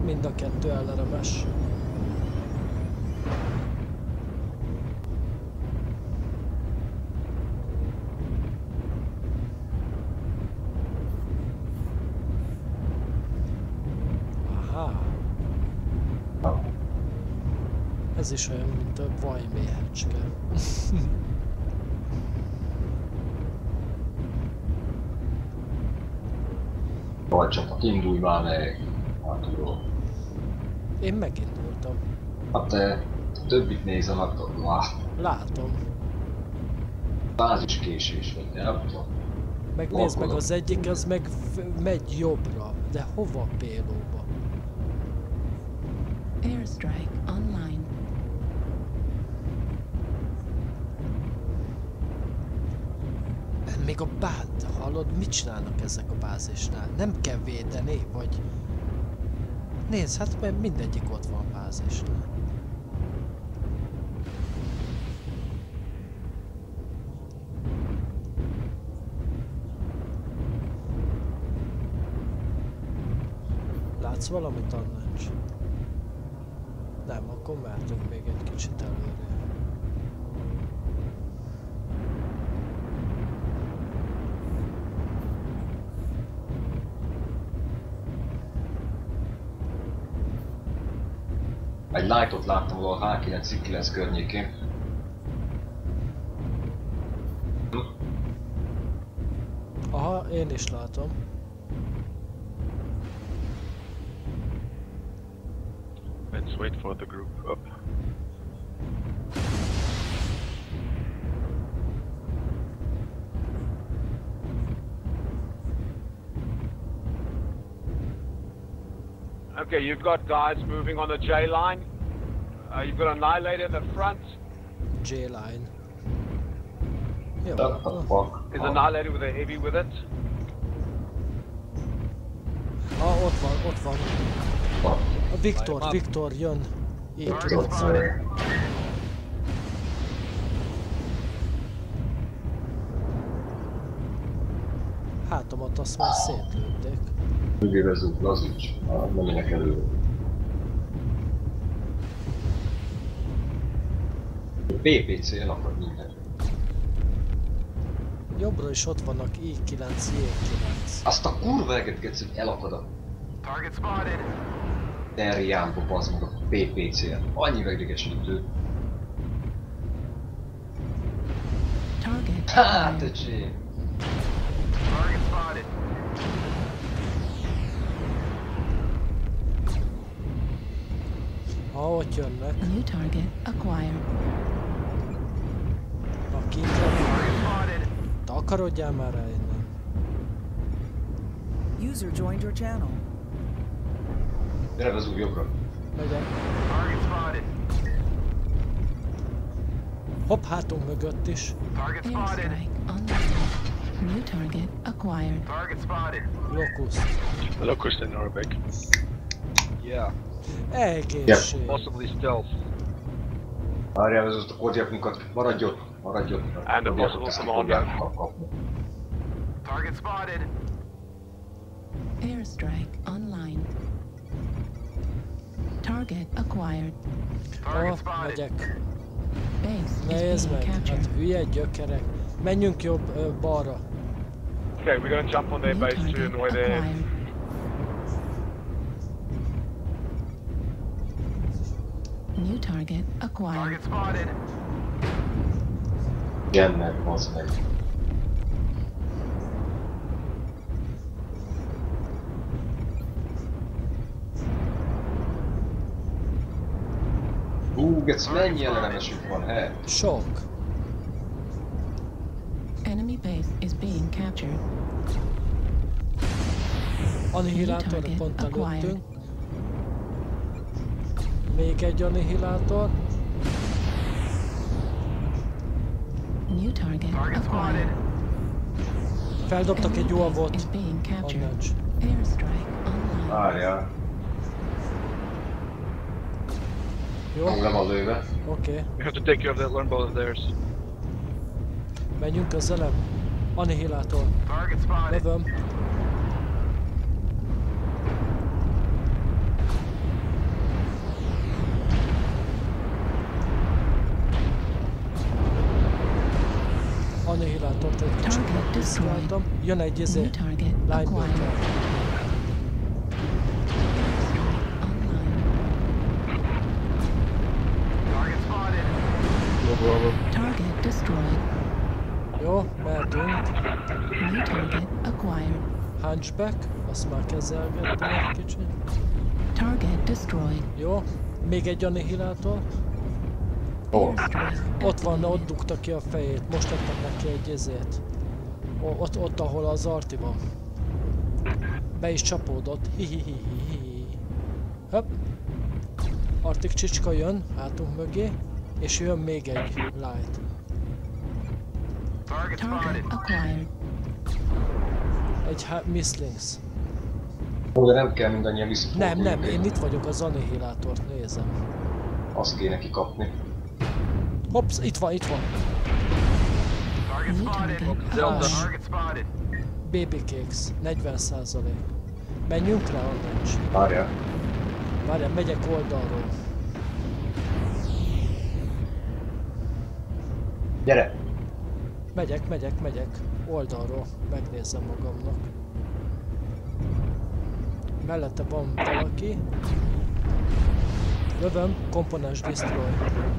Mind a kettő elleremes. Aha. Ez is olyan, mint a vajméhecske. Vagy csapat, indulj már meg! Hátulról. Én megindultam. Hát te többit nézem, hát Látom. báziskésés vagy, elmondom. Meg nézd meg, az egyik az meg megy jobbra. De hova pélóba? Airstrike online. Még a hallod, mit csinálnak ezek a bázisnál? Nem kell védeni, vagy... Nézd, hát mert mindegyik ott van a bázisnál. Látsz valamit, Annács? Nem, akkor mehetünk még egy kicsit előre. Egy lightot láttam valahol H9-9 környékén. Aha, én is látom. Let's wait for the group up. Okay, you've got guys moving on the J line. You've got Annihilator in the front. J-line. Jó. What the fuck? Is Annihilator with a heavy with it? Ah, ott van. A Viktor jön. Így tudod. Hátomat azt már szétlőtték. Ügyévezünk, lazíts, menjenek előre. PPC elakad minden. Jobbra is ott vannak I9, J9. Azt a kurva eget hogy elakad a Target spotted. Terriánba, bazd meg a PPC-en. Annyira idegesítő. Target. Hát, öcsém! Target spotted. Ha ott jönnek, New target acquired. aki Target spotted. takarodjál már el innen. User joined your channel. Gyere, vezúg jobbra. Megyek. Target spotted. Hopp, hátunk mögött is. Target spotted. Airstrike online. New target acquired. Target spotted. Locust. Locust in Norbeck. Yeah. Egészség. Possibly stealth. Várjál, vezúzt a kódjákunkat. Maradj ott. And a possible commander. Target spotted. Airstrike online. Target acquired. Target Ah, spotted. megyek. Base Nézd is being meg, hát captured. hülye gyökerek. Menjünk balra. Okay, we're gonna jump on their New base too target and way there. acquired. New target acquired. Target spotted. Gennek, bazd meg. Gec, mennyi ellenemesük van, he? Sok. Enemy base is being captured. Annihilátor New pont target acquired. előttünk. Még egy annihilátor. New target Target spotted. acquired. Feldobtak egy Enemy base UAV-ot. is being captured. Annács. Airstrike online. Várjál. Jó? Le van lőve. Oké. We have to take care of that alarm ball of theirs. Menjünk közelebb. Annihilátor. Target spotted. Lövöm. Destroytam. Jön egy New izé. target Linebreaker. acquired. Online. Target destroyed. Jó, mehetünk. New target acquired. Hunchback. Azt már kezelgettem egy kicsit. Target destroyed. Jó. Még egy annihilátor. Hol? Ott van, ott dugta ki a fejét. Most adtam neki egy izét. Ott, ahol az arti van. Be is csapódott. Hihihihihi. Hopp. Arctic csicska jön hátunk mögé. És jön még egy light. Target acquired. Egy Misslings. Ó, de nem kell mindannyian visszafordulni. Nem, én itt vagyok, az annihilátort nézem. Azt kéne kikapni. Hopsz, itt van. New target Hash. acquired. Baby cakes, 40%. Menjünk rá, Orange. Várjál, megyek oldalról. gyere! Megyek. Oldalról. Megnézem magamnak. Mellette van valaki. Lövöm, komponens destroy.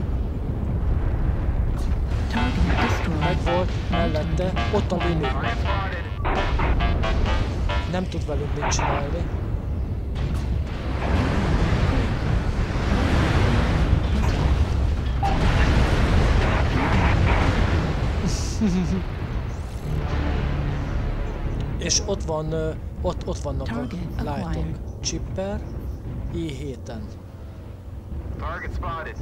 Target destroyed. Megvolt, mellette, ott a Lili. Nem tud velünk mit csinálni. És ott van, ott vannak a lightok. Chipper, I7-en. Target spotted.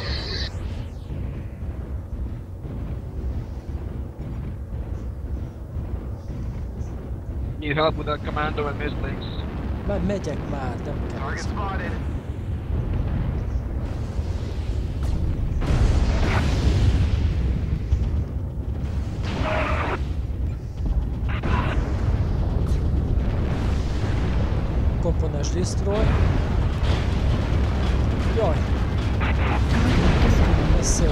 Need help with that commando and Mistlings. Már megyek már, nem kell. Target spotted. Komponens destroy. Jaj! Ez szép.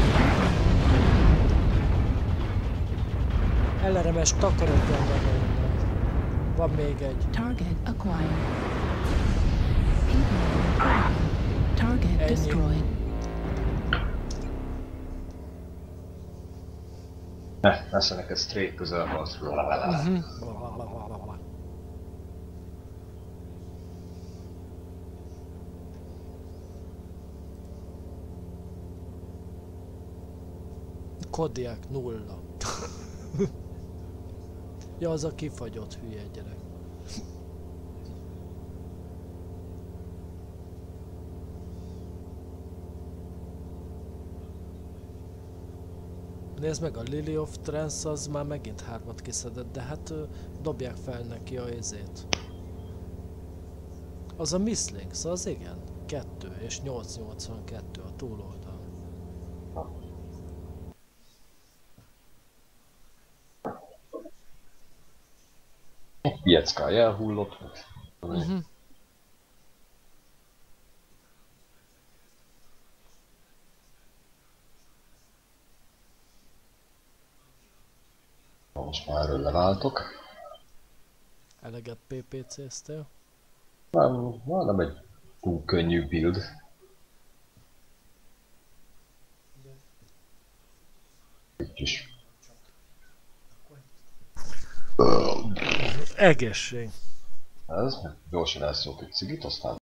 LRMS takarodjon meg innen. Van még egy. Target acquired. Target Ennyi. destroyed. Lesz neked straight közel harc. Kodiak 0. Ja, az a kifagyott hülye gyerek. Nézd meg, a Lily of Trance az már megint 3-at kiszedett, de hát dobják fel neki a izét. Az a Misslings, az igen. 2 és 882 a túloldal. Pieckája elhullott. Most már erről leváltok. Eleget PPC-ztél. Nem egy túl könnyű build. Itt is. Egészség. Ez gyorsan elszólt egy cigit, aztán